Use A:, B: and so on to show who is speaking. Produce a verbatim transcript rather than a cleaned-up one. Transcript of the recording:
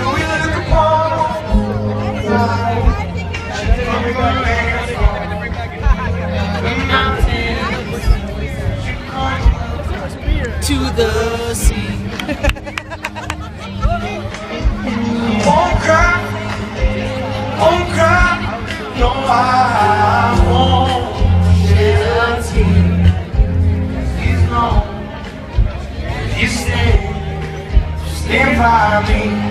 A: we look upon the mountains to the sea. Won't cry, won't cry, no, I won't shed a tear. He's long, you stay, stand by me.